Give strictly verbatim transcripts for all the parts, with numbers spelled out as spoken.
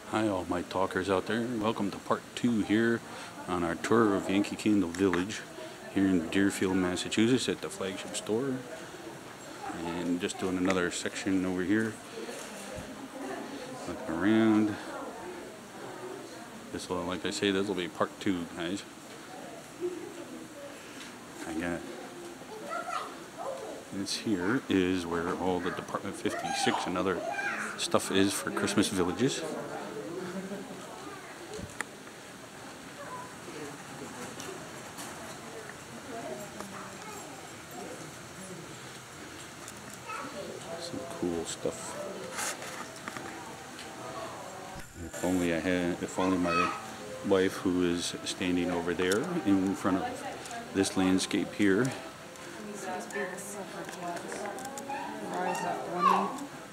Hi all my talkers out there, welcome to part two here on our tour of Yankee Candle Village here in Deerfield, Massachusetts at the flagship store. And just doing another section over here, looking around. This will, like I say, this will be part two, guys. I got this here is where all the Department fifty-six and other stuff is for Christmas villages. Some cool stuff. If only I had, if only my wife, who is standing over there in front of this landscape here. These must be the suffragettes. Or is that women?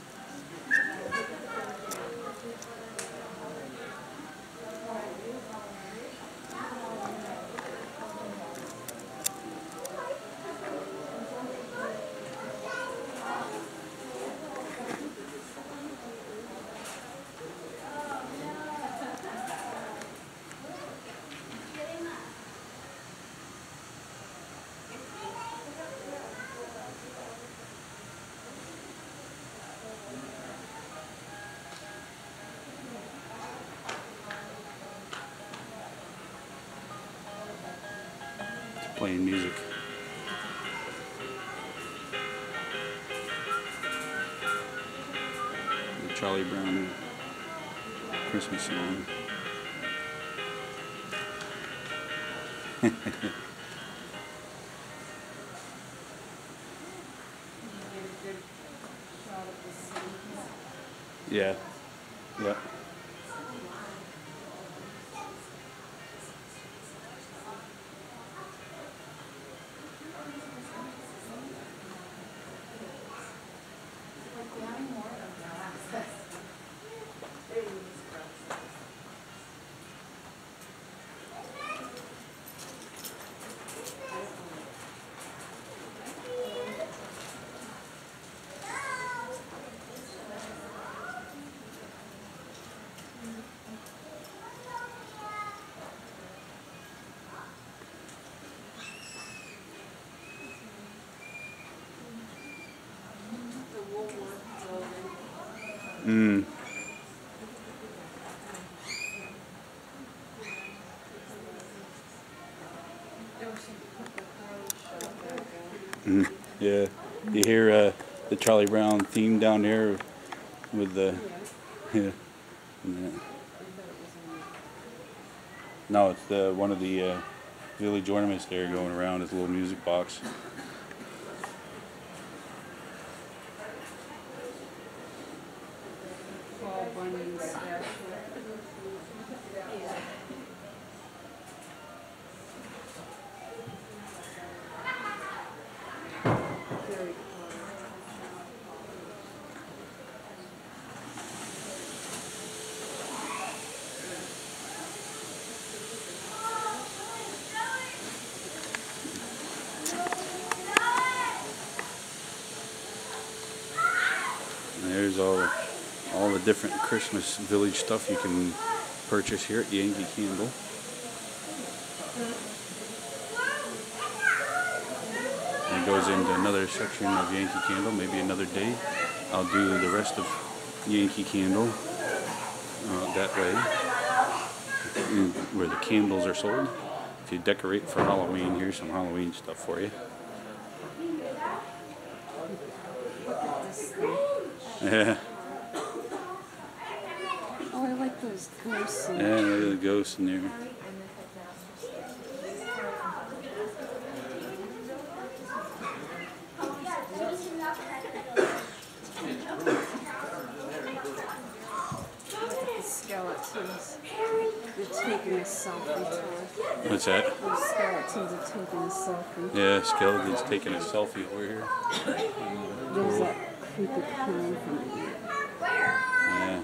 Playing music. The Charlie Brown Christmas song. Yeah. Yeah. Mm. Mm. Yeah, you hear uh, the Charlie Brown theme down there with the yeah. Yeah. No, it's the one of the uh, village ornaments there going around his little music box. There's all, all the different Christmas village stuff you can purchase here at Yankee Candle. And it goes into another section of Yankee Candle. Maybe another day I'll do the rest of Yankee Candle uh, that way, where the candles are sold. If you decorate for Halloween, here's some Halloween stuff for you. Yeah. Oh, I like those ghosts. Yeah, look at the ghosts in there. The skeletons. They're taking a selfie tour. What's that? Those skeletons are taking a selfie. Yeah, skeleton's taking a selfie over here. There's that creepy clown from it. Yeah.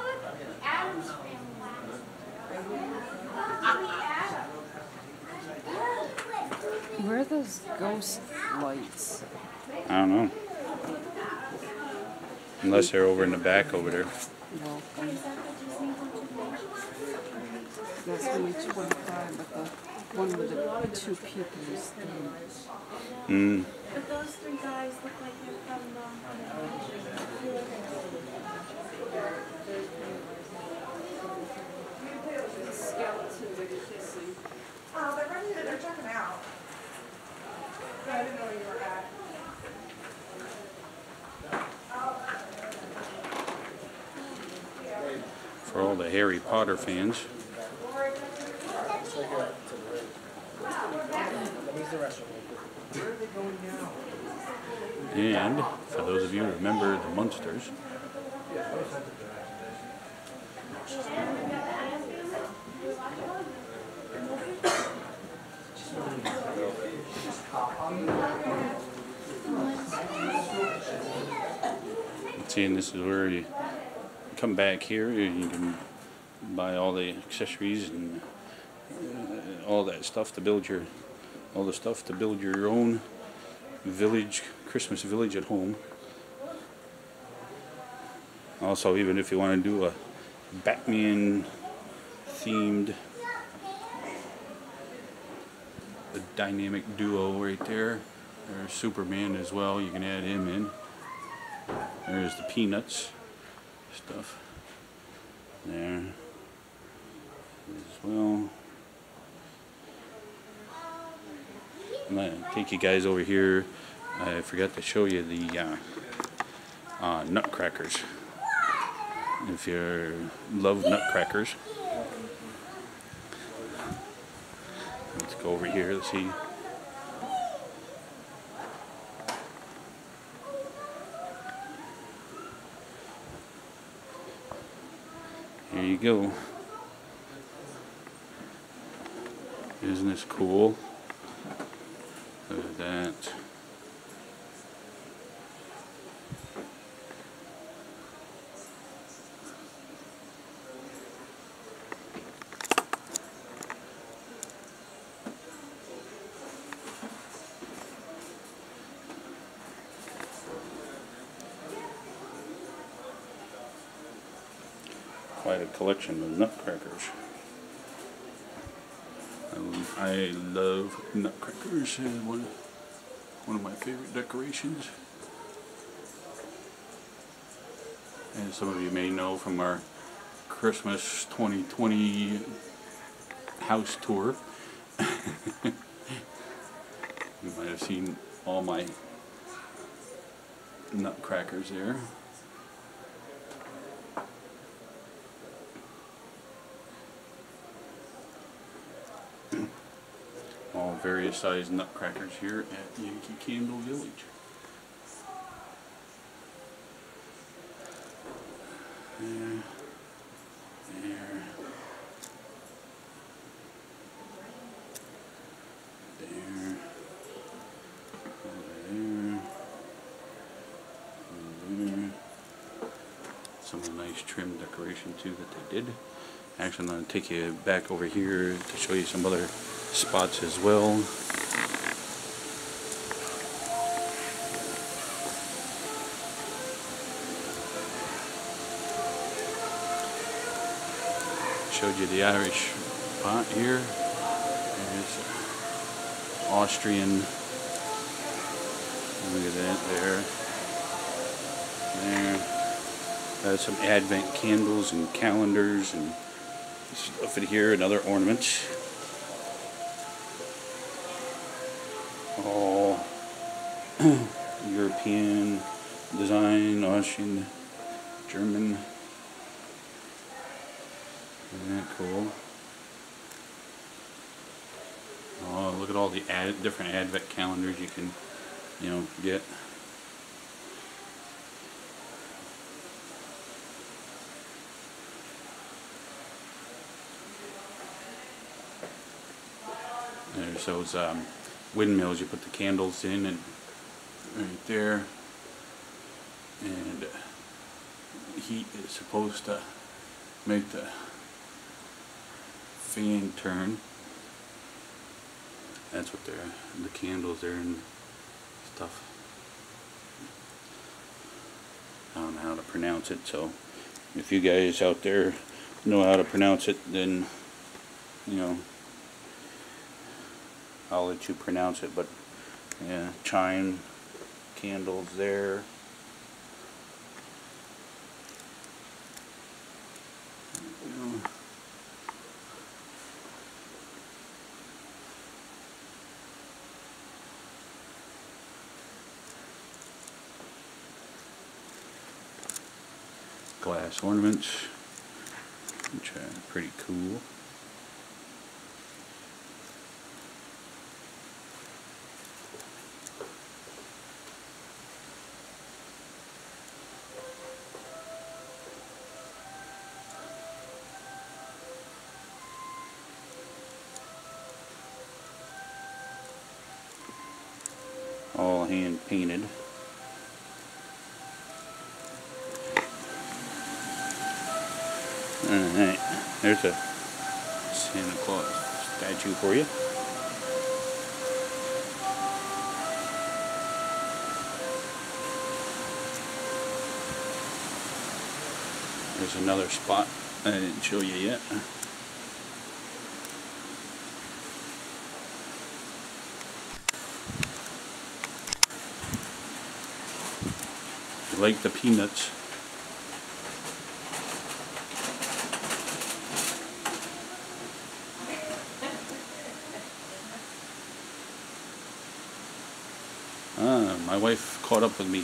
Where are those ghost lights? I don't know. Unless they're over in the back over there. Welcome. that's only twenty-five, but the one with the two people is thirty. Mm. But those three guys look like they're from the... The skeleton with kissing. Oh, they're ready to, they're checking out. I didn't know where you were at. For all the Harry Potter fans. And for those of you who remember the Munsters, see, and this is where you come back here, you can buy all the accessories and uh, all that stuff to build your, all the stuff to build your own village, Christmas village at home. Also, even if you want to do a Batman themed, a dynamic duo right there. There's Superman as well, you can add him in. There's the Peanuts stuff there as well. I'm gonna take you guys over here. I forgot to show you the uh, uh, nutcrackers. If you love nutcrackers, let's go over here. Let's see. Here you go. Isn't this cool? Look at that. Quite a collection of nutcrackers. I love nutcrackers. Uh, one, one of my favorite decorations. As some of you may know from our Christmas twenty twenty house tour, you might have seen all my nutcrackers there. All various sized nutcrackers here at Yankee Candle Village. There, there, there, over there, over there. Some of the nice trim decoration too that they did. Actually, I'm going to take you back over here to show you some other spots as well. Showed you the Irish pot here. There's Austrian. Look at that there. There. Uh, some Advent candles and calendars and stuff in here and other ornaments. All European design, Austrian, German. Isn't that cool? Oh, look at all the ad different Advent calendars you can, you know, get. There's those um, windmills you put the candles in, and right there, and heat is supposed to make the fan turn. That's what they're, the candles there and stuff. I don't know how to pronounce it, so if you guys out there know how to pronounce it, then you know, I'll let you pronounce it, but yeah, chime candles there. Glass ornaments, which are pretty cool. All hand painted. Alright, there's a Santa Claus statue for you. There's another spot I didn't show you yet. If you like the peanuts, ah, my wife caught up with me.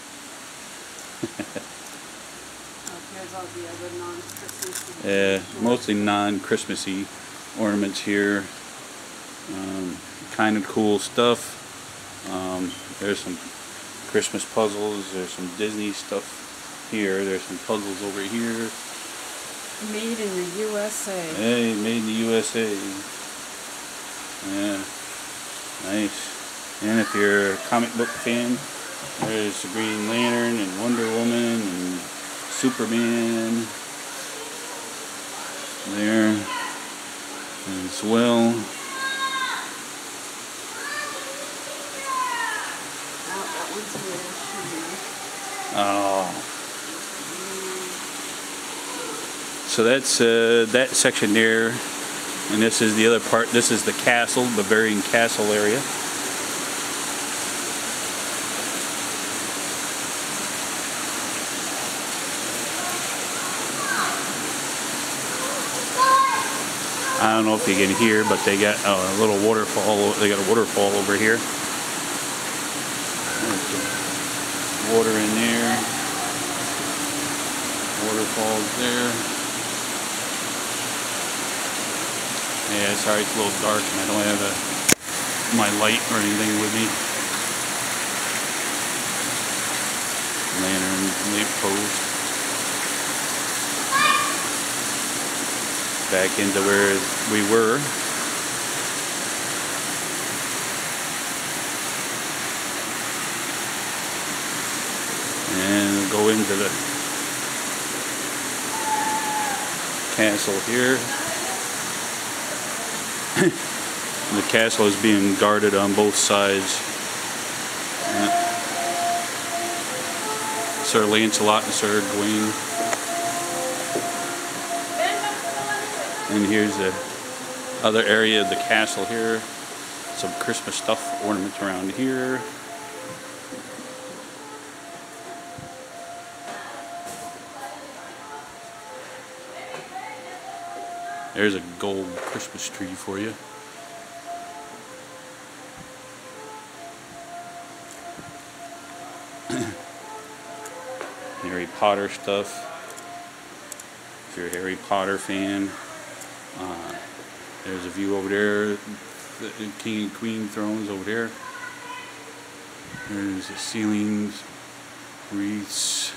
Here's all the other non-Christmassy. Uh, mostly non-Christmassy ornaments here. Um, kind of cool stuff. Um, there's some Christmas puzzles. There's some Disney stuff here. There's some puzzles over here. Made in the U S A. Hey, made in the U S A. Yeah, nice. And if you're a comic book fan, there's the Green Lantern and Wonder Woman and Superman there as well. Oh, that one's here. Oh. So that's uh, that section there, and this is the other part. This is the castle, Bavarian castle area. I don't know if you can hear, but they got a little waterfall. They got a waterfall over here. There's some water in there. Waterfalls there. Yeah, sorry it's a little dark and I don't have a, my light or anything with me. Lantern, lamp post. Back into where we were. And we'll go into the castle here. The castle is being guarded on both sides. Uh, Sir Lancelot and Sir Gawain. And here's the other area of the castle here. Some Christmas stuff, ornaments around here. There's a gold Christmas tree for you. Harry Potter stuff. If you're a Harry Potter fan. Uh, there's a view over there, the King and Queen thrones over there. There's the ceilings, wreaths.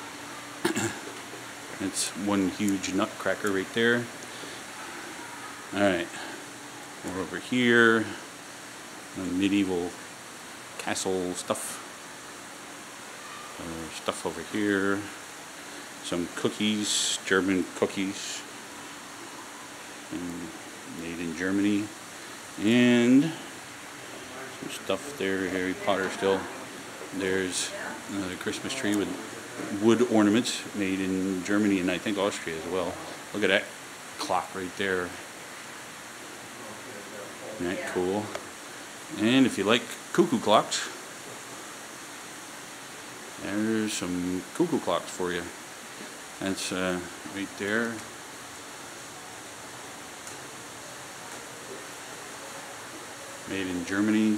It's one huge nutcracker right there. Alright, we're over here, the medieval castle stuff. Uh, stuff over here. Some cookies, German cookies. And made in Germany, and some stuff there, Harry Potter still. There's another Christmas tree with wood ornaments made in Germany and I think Austria as well. Look at that clock right there. Isn't that cool? And if you like cuckoo clocks, there's some cuckoo clocks for you. That's uh, right there. Made in Germany.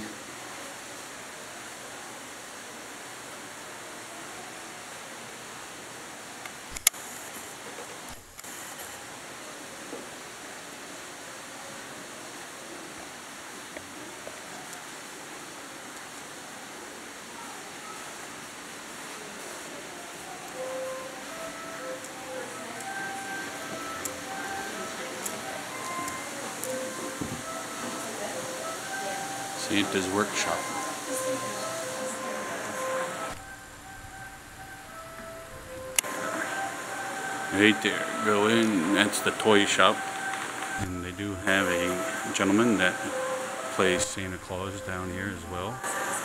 Santa's Workshop. Right there, go in, that's the toy shop. And they do have a gentleman that plays Santa Claus down here as well.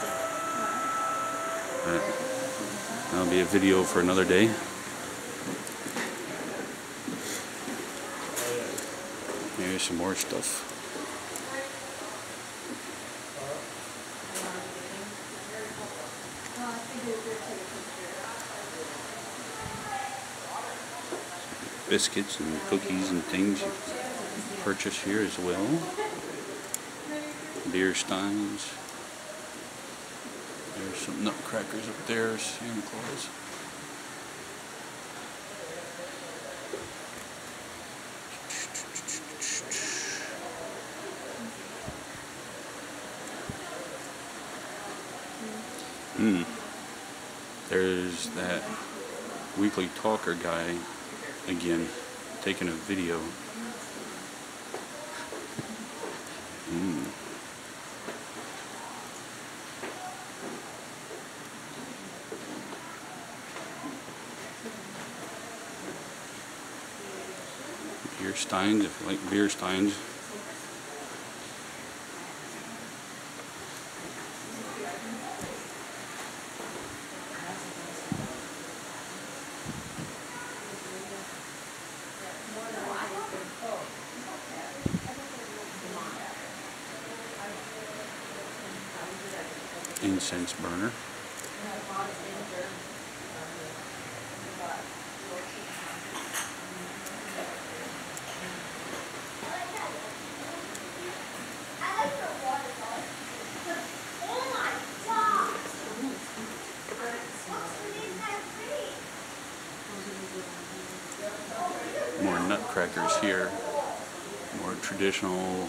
But that'll be a video for another day. Here's some more stuff. Biscuits and cookies and things you can purchase here as well. Beer steins. There's some nutcrackers up there, Santa Claus. Hmm. There's that weekly talker guy again, taking a video. Mm. Beer steins, if you like beer steins. Incense burner. More nutcrackers here. More traditional.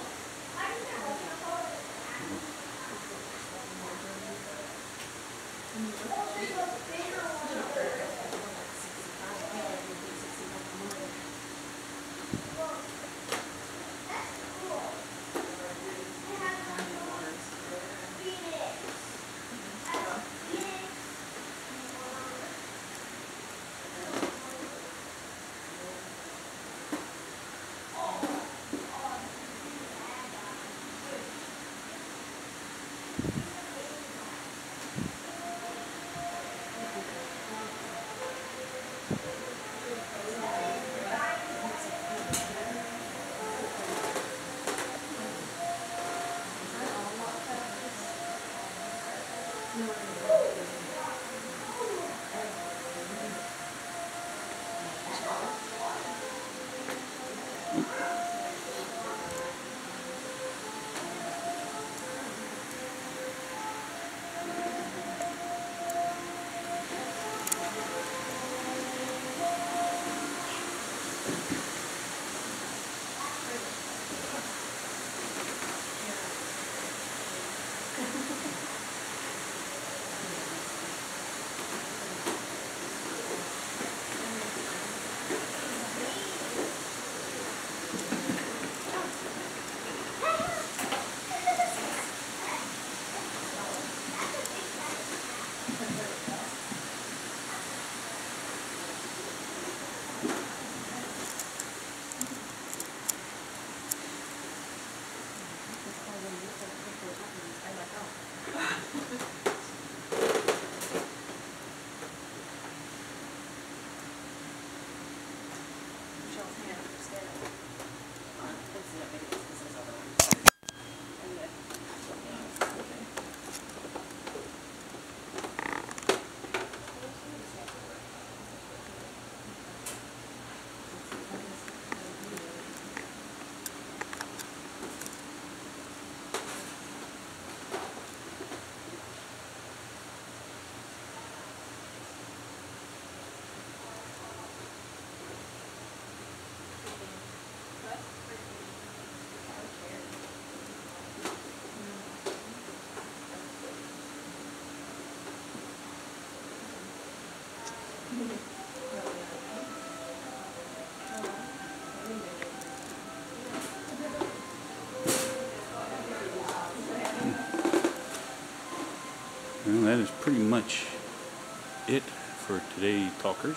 much it for today, talkers.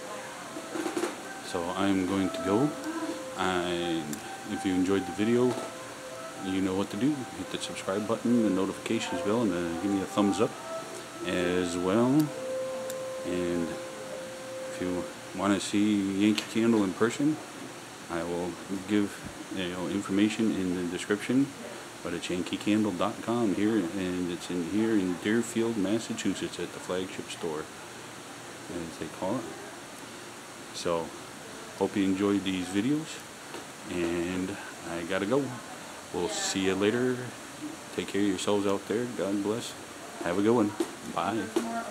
So I'm going to go. And if you enjoyed the video, you know what to do. Hit the subscribe button, the notifications bell, and uh, give me a thumbs up as well. And if you want to see Yankee Candle in person, I will give you know information in the description. But it's yankee candle dot com here, and it's in here in Deerfield, Massachusetts, at the flagship store, as they call it. So, hope you enjoyed these videos, and I gotta go. We'll see you later. Take care of yourselves out there. God bless. Have a good one. Bye.